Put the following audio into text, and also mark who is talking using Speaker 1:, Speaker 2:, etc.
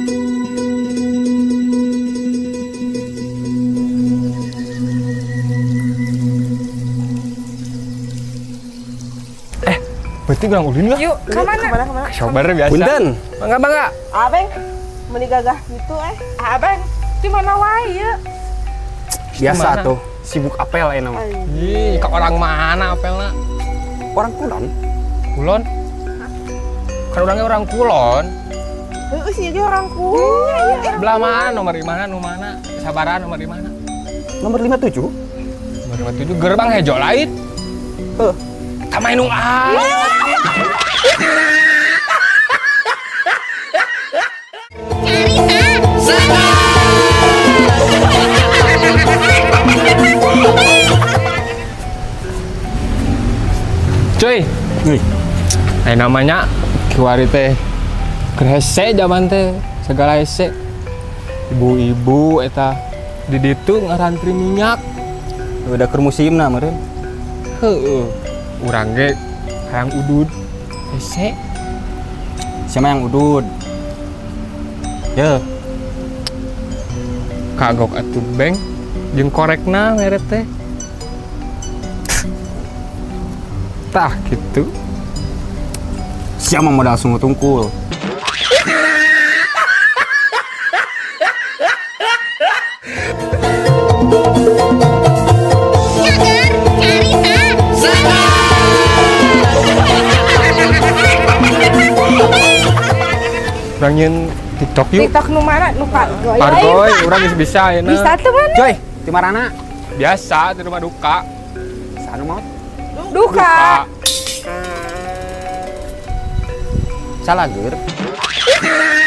Speaker 1: Berarti bilang ulin lah.
Speaker 2: Yuk, kemana?
Speaker 1: Sobar biasa.
Speaker 3: Punten.
Speaker 1: Bangga.
Speaker 2: Abang, menigagah gitu Abang, di mana wae ya?
Speaker 3: Biasa tuh, sibuk apel nama.
Speaker 1: Ih, ke orang mana apelna?
Speaker 3: Orang Kulon.
Speaker 1: Kulon? Kan orangnya orang Kulon.
Speaker 2: Heeh, sih dia orang Kulon.
Speaker 1: Belah mana? Nomor di mana? Sabaran nomor di mana?
Speaker 3: Nomor 57.
Speaker 1: Nomor 57 gerbang hejo lain. Tamai nu Cuy, namanya kiwari teh hese zaman teh segala hese ibu-ibu eta di ditu ngarantri minyak
Speaker 3: Udah ke musim na meureun.
Speaker 1: heueuh urang ge hayang udud hese
Speaker 3: Siapa yang udud? Ya,
Speaker 1: kagok atuh beng jeung korekna mere teh tah gitu.
Speaker 3: siapa modal sungguh tungkul.
Speaker 1: Urang nyeun TikTok yuk.
Speaker 2: TikTok nu mana? Nu Pargoy.
Speaker 1: Pargoy, urang geus bisa ayeuna.
Speaker 2: Bisa tuh mana?
Speaker 3: Joy, di marana?
Speaker 1: Biasa di rumah duka.
Speaker 3: Sanu mau?
Speaker 2: Duka.
Speaker 3: Salah ger.